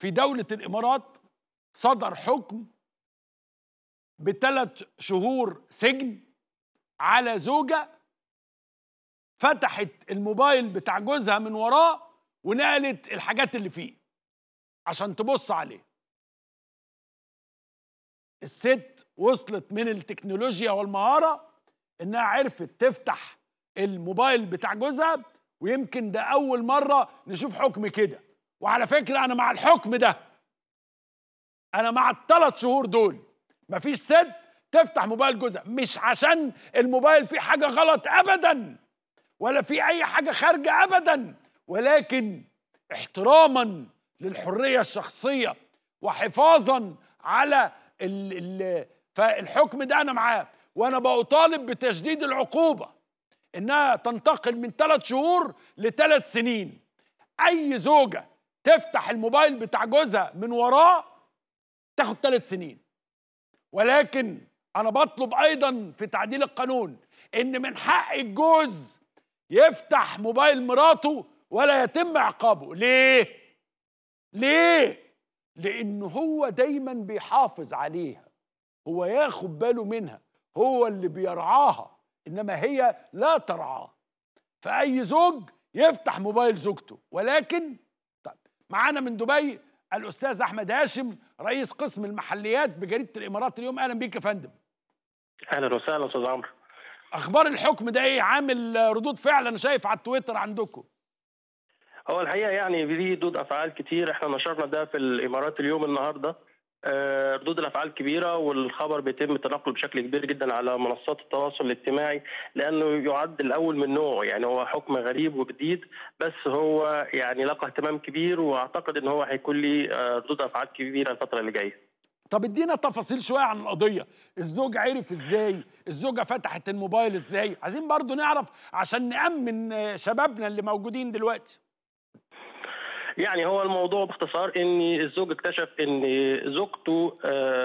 في دولة الإمارات صدر حكم ب3 شهور سجن على زوجة فتحت الموبايل بتاع جوزها من وراه ونقلت الحاجات اللي فيه عشان تبص عليه. الست وصلت من التكنولوجيا والمهارة انها عرفت تفتح الموبايل بتاع جوزها، ويمكن ده اول مرة نشوف حكم كده. وعلى فكرة انا مع الحكم ده، انا مع ال3 شهور دول. مفيش ست تفتح موبايل جوزها، مش عشان الموبايل فيه حاجة غلط ابدا ولا فيه اي حاجة خارجة ابدا، ولكن احتراما للحرية الشخصية وحفاظا على فالحكم ده انا معاه. وانا بطالب بتشديد العقوبة، انها تنتقل من 3 شهور ل3 سنين. اي زوجة تفتح الموبايل بتاع جوزها من وراه تاخد 3 سنين. ولكن انا بطلب ايضا في تعديل القانون ان من حق الجوز يفتح موبايل مراته ولا يتم عقابه. ليه؟ لانه هو دايما بيحافظ عليها، هو ياخد باله منها، هو اللي بيرعاها، انما هي لا ترعاه. فاي زوج يفتح موبايل زوجته. ولكن طيب، معانا من دبي الاستاذ احمد هاشم رئيس قسم المحليات بجريده الامارات اليوم. اهلا بيك يا فندم. اهلا وسهلا استاذ عمرو. اخبار الحكم ده ايه؟ عامل ردود فعل انا شايف على التويتر عندكم. هو الحقيقه يعني في ردود افعال كتير، احنا نشرنا ده في الامارات اليوم النهارده. ردود الافعال كبيره، والخبر بيتم تنقله بشكل كبير جدا على منصات التواصل الاجتماعي، لانه يعد الاول من نوعه. يعني هو حكم غريب وجديد، بس هو يعني لقى اهتمام كبير، واعتقد ان هو هيكون لي ردود افعال كبيره الفتره اللي جايه. طب ادينا تفاصيل شويه عن القضيه. الزوج عرف ازاي؟ الزوجه فتحت الموبايل ازاي؟ عايزين برضو نعرف عشان نأمن شبابنا اللي موجودين دلوقتي. يعني هو الموضوع باختصار ان الزوج اكتشف ان زوجته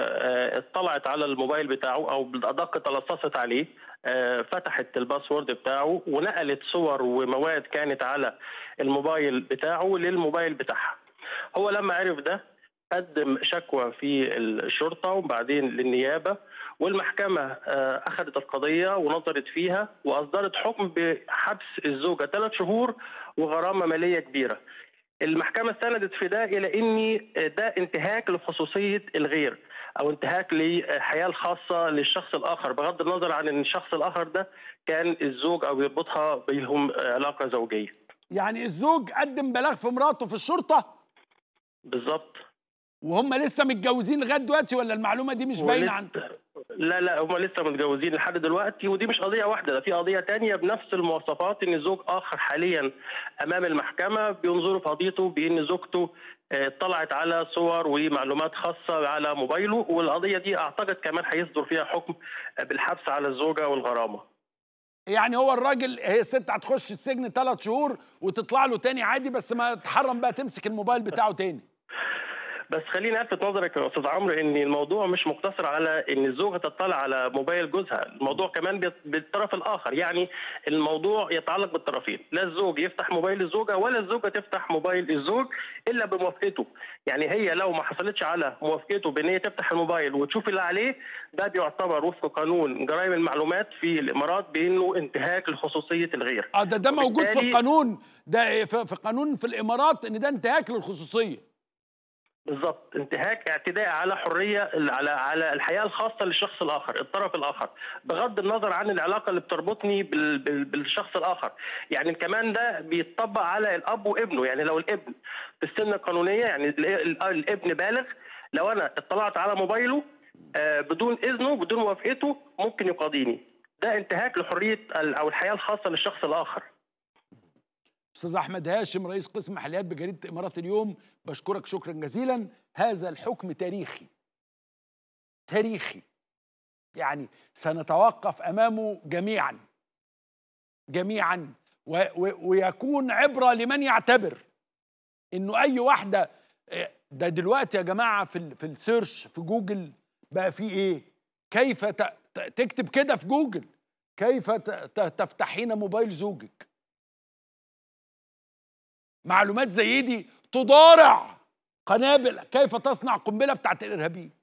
اطلعت على الموبايل بتاعه، او بالادق تلصصت عليه، فتحت الباسورد بتاعه ونقلت صور ومواد كانت على الموبايل بتاعه للموبايل بتاعها. هو لما عرف ده قدم شكوى في الشرطه وبعدين للنيابه، والمحكمه اخذت القضيه ونظرت فيها واصدرت حكم بحبس الزوجه 3 شهور وغرامه ماليه كبيره. المحكمة استندت في ده إلى أن ده انتهاك لخصوصية الغير، أو انتهاك للحياة الخاصة للشخص الآخر، بغض النظر عن أن الشخص الآخر ده كان الزوج أو يربطها بينهم علاقة زوجية. يعني الزوج قدم بلاغ في مراته في الشرطة؟ بالظبط. وهم لسه متجوزين لغايه دلوقتي ولا المعلومه دي مش باينه عن؟ لا هم لسه متجوزين لحد دلوقتي، ودي مش قضيه واحده، ده في قضيه تانية بنفس المواصفات، ان زوج اخر حاليا امام المحكمه بينظروا في قضيته بان زوجته اطلعت على صور ومعلومات خاصه على موبايله، والقضيه دي اعتقد كمان هيصدر فيها حكم بالحبس على الزوجه والغرامه. يعني هو الراجل، هي الست هتخش السجن 3 شهور وتطلع له تاني عادي، بس ما تحرم بقى تمسك الموبايل بتاعه تاني. بس خليني الفت نظرك يا استاذ عمرو ان الموضوع مش مقتصر على ان الزوجه تطلع على موبايل جوزها، الموضوع كمان بالطرف الاخر. يعني الموضوع يتعلق بالطرفين، لا الزوج يفتح موبايل الزوجه ولا الزوجه تفتح موبايل الزوج الا بموافقته. يعني هي لو ما حصلتش على موافقته بان هي تفتح الموبايل وتشوف اللي عليه، ده بيعتبر وفق قانون جرائم المعلومات في الامارات بانه انتهاك لخصوصيه الغير. ده موجود في القانون، ده في قانون في الامارات ان ده انتهاك للخصوصيه. بالظبط، انتهاك، اعتداء على حريه، على الحياه الخاصه للشخص الاخر، الطرف الاخر، بغض النظر عن العلاقه اللي بتربطني بالشخص الاخر. يعني كمان ده بيتطبق على الاب وابنه. يعني لو الابن في السن القانونيه، يعني الابن بالغ، لو انا اطلعت على موبايله بدون اذنه بدون موافقته ممكن يقاضيني. ده انتهاك لحريه او الحياه الخاصه للشخص الاخر. استاذ احمد هاشم رئيس قسم محليات بجريده الامارات اليوم، بشكرك شكرا جزيلا. هذا الحكم تاريخي تاريخي، يعني سنتوقف امامه جميعا ويكون عبره لمن يعتبر انه اي واحده. ده دلوقتي يا جماعه في السيرش في جوجل بقى في ايه؟ كيف تكتب كده في جوجل كيف تفتحين موبايل زوجك. معلومات زي دي تضارع قنابل، كيف تصنع قنبله بتاعت الارهابيين.